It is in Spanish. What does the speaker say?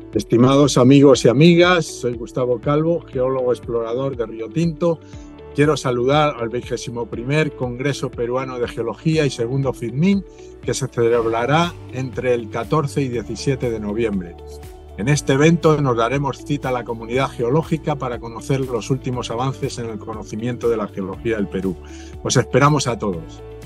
Estimados amigos y amigas, soy Gustavo Calvo, geólogo explorador de Río Tinto. Quiero saludar al 21º Congreso Peruano de Geología y segundo FIDMIN, que se celebrará entre el 14 y 17 de noviembre. En este evento nos daremos cita a la comunidad geológica para conocer los últimos avances en el conocimiento de la geología del Perú. Os esperamos a todos.